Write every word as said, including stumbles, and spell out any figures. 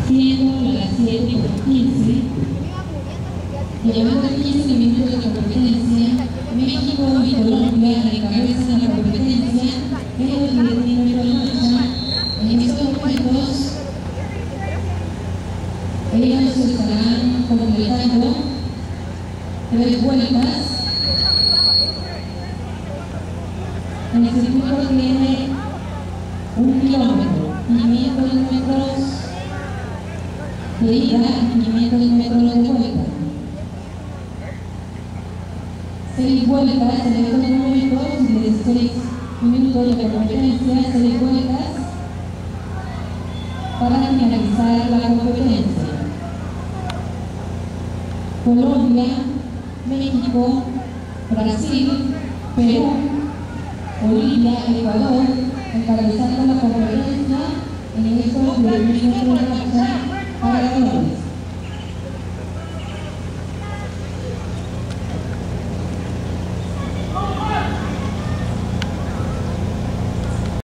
siendo las siete con quince, llevando quince minutos de competencia, México y Colombia encabezan la competencia en los directivos de lucha. En estos momentos, ellos estarán completando tres vueltas. El circuito tiene un kilómetro, quinientos metros de ida y quinientos metros de vuelta. Seis vueltas en estos momentos, dieciséis minutos de competencia, seis vueltas para finalizar la competencia. Colombia, México, Brasil, Perú, Bolivia, Ecuador, encabezando la competencia.